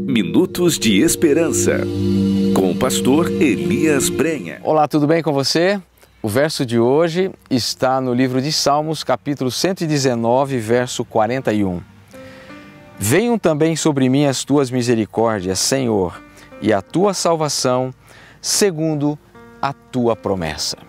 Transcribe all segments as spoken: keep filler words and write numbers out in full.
Minutos de Esperança, com o pastor Elias Brenha. Olá, tudo bem com você? O verso de hoje está no livro de Salmos, capítulo cento e dezenove, verso quarenta e um. Venham também sobre mim as tuas misericórdias, Senhor, e a tua salvação, segundo a tua promessa.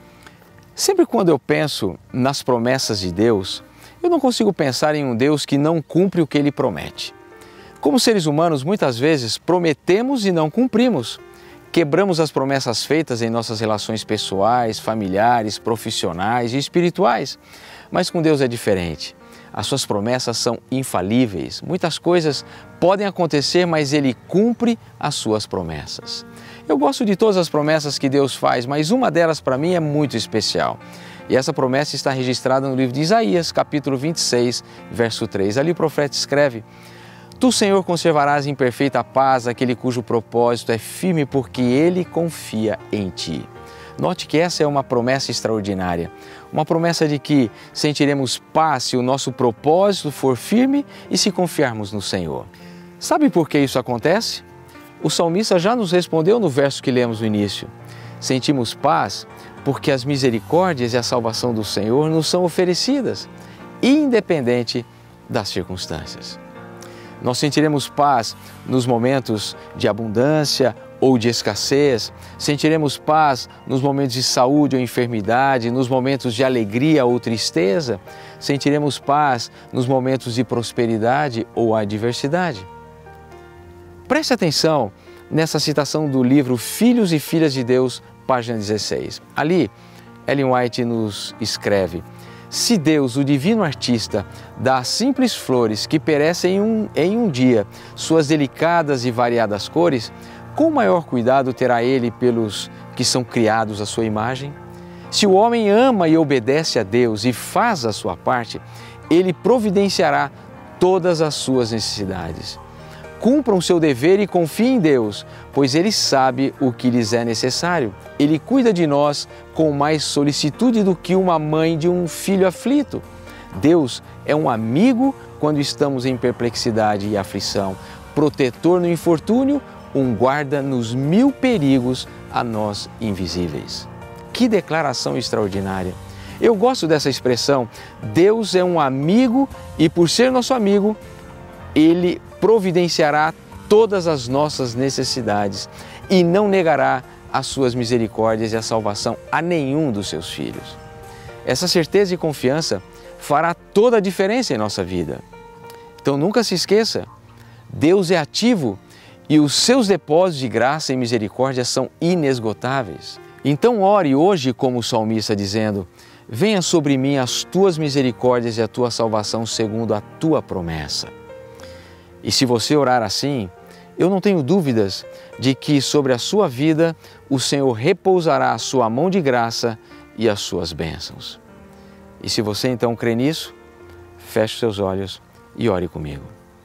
Sempre quando eu penso nas promessas de Deus, eu não consigo pensar em um Deus que não cumpre o que Ele promete. Como seres humanos, muitas vezes prometemos e não cumprimos. Quebramos as promessas feitas em nossas relações pessoais, familiares, profissionais e espirituais. Mas com Deus é diferente. As suas promessas são infalíveis. Muitas coisas podem acontecer, mas Ele cumpre as suas promessas. Eu gosto de todas as promessas que Deus faz, mas uma delas para mim é muito especial. E essa promessa está registrada no livro de Isaías, capítulo vinte e seis, verso três. Ali o profeta escreve: Tu, Senhor, conservarás em perfeita paz aquele cujo propósito é firme, porque ele confia em ti. Note que essa é uma promessa extraordinária, uma promessa de que sentiremos paz se o nosso propósito for firme e se confiarmos no Senhor. Sabe por que isso acontece? O salmista já nos respondeu no verso que lemos no início. Sentimos paz porque as misericórdias e a salvação do Senhor nos são oferecidas, independente das circunstâncias. Nós sentiremos paz nos momentos de abundância ou de escassez, sentiremos paz nos momentos de saúde ou enfermidade, nos momentos de alegria ou tristeza, sentiremos paz nos momentos de prosperidade ou adversidade. Preste atenção nessa citação do livro Filhos e Filhas de Deus, página dezesseis. Ali, Ellen White nos escreve: se Deus, o divino artista, dá às simples flores que perecem em um, em um dia suas delicadas e variadas cores, com maior cuidado terá Ele pelos que são criados à sua imagem? Se o homem ama e obedece a Deus e faz a sua parte, Ele providenciará todas as suas necessidades. Cumpram seu dever e confiem em Deus, pois Ele sabe o que lhes é necessário. Ele cuida de nós com mais solicitude do que uma mãe de um filho aflito. Deus é um amigo quando estamos em perplexidade e aflição, protetor no infortúnio, um guarda nos mil perigos a nós invisíveis. Que declaração extraordinária! Eu gosto dessa expressão. Deus é um amigo e, por ser nosso amigo, Ele providenciará todas as nossas necessidades e não negará as suas misericórdias e a salvação a nenhum dos seus filhos. Essa certeza e confiança fará toda a diferença em nossa vida. Então nunca se esqueça, Deus é ativo e os seus depósitos de graça e misericórdia são inesgotáveis. Então ore hoje como o salmista dizendo: venha sobre mim as tuas misericórdias e a tua salvação segundo a tua promessa. E se você orar assim, eu não tenho dúvidas de que sobre a sua vida o Senhor repousará a sua mão de graça e as suas bênçãos. E se você então crê nisso, feche seus olhos e ore comigo.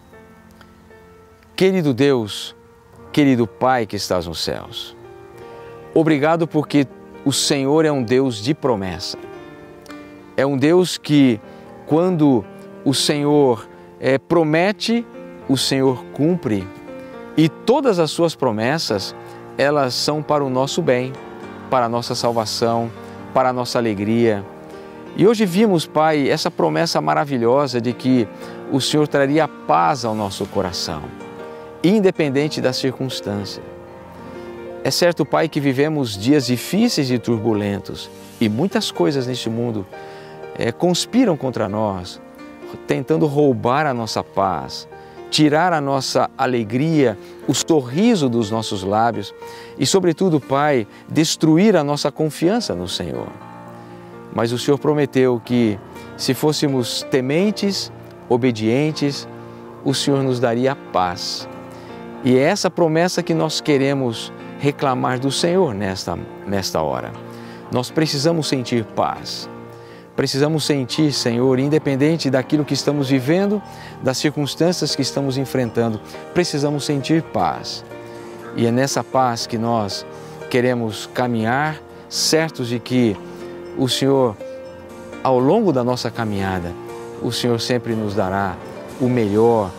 Querido Deus, querido Pai que estás nos céus, obrigado porque o Senhor é um Deus de promessa. É um Deus que, quando o Senhor é, promete, o Senhor cumpre, e todas as suas promessas, elas são para o nosso bem, para a nossa salvação, para a nossa alegria. E hoje vimos, Pai, essa promessa maravilhosa de que o Senhor traria paz ao nosso coração, independente da circunstância. É certo, Pai, que vivemos dias difíceis e turbulentos, e muitas coisas neste mundo é, conspiram contra nós, tentando roubar a nossa paz, tirar a nossa alegria, o sorriso dos nossos lábios e, sobretudo, Pai, destruir a nossa confiança no Senhor. Mas o Senhor prometeu que, se fôssemos tementes, obedientes, o Senhor nos daria paz. E é essa promessa que nós queremos reclamar do Senhor nesta, nesta hora. Nós precisamos sentir paz. Precisamos sentir, Senhor, independente daquilo que estamos vivendo, das circunstâncias que estamos enfrentando, precisamos sentir paz. E é nessa paz que nós queremos caminhar, certos de que o Senhor, ao longo da nossa caminhada, o Senhor sempre nos dará o melhor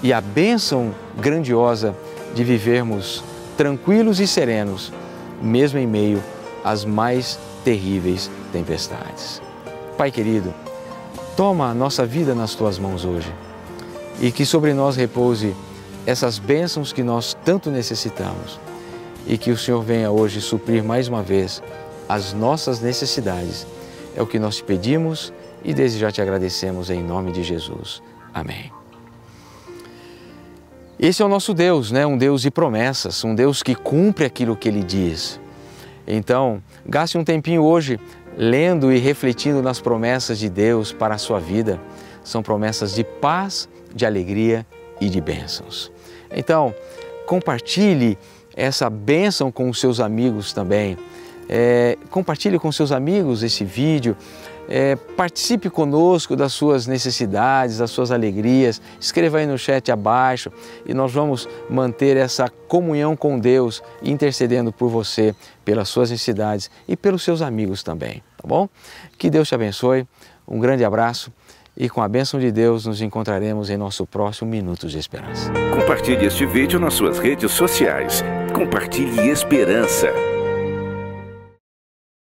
e a bênção grandiosa de vivermos tranquilos e serenos, mesmo em meio às mais terríveis tempestades. Pai querido, toma a nossa vida nas Tuas mãos hoje e que sobre nós repouse essas bênçãos que nós tanto necessitamos e que o Senhor venha hoje suprir mais uma vez as nossas necessidades. É o que nós te pedimos e desde já te agradecemos em nome de Jesus. Amém. Esse é o nosso Deus, né? Um Deus de promessas, um Deus que cumpre aquilo que Ele diz. Então, gaste um tempinho hoje lendo e refletindo nas promessas de Deus para a sua vida. São promessas de paz, de alegria e de bênçãos. Então, compartilhe essa bênção com os seus amigos também. É, compartilhe com seus amigos esse vídeo. É, participe conosco das suas necessidades, das suas alegrias. Escreva aí no chat abaixo e nós vamos manter essa comunhão com Deus, intercedendo por você, pelas suas necessidades e pelos seus amigos também, tá bom? Que Deus te abençoe, um grande abraço e com a bênção de Deus nos encontraremos em nosso próximo Minutos de Esperança. Compartilhe este vídeo nas suas redes sociais. Compartilhe esperança.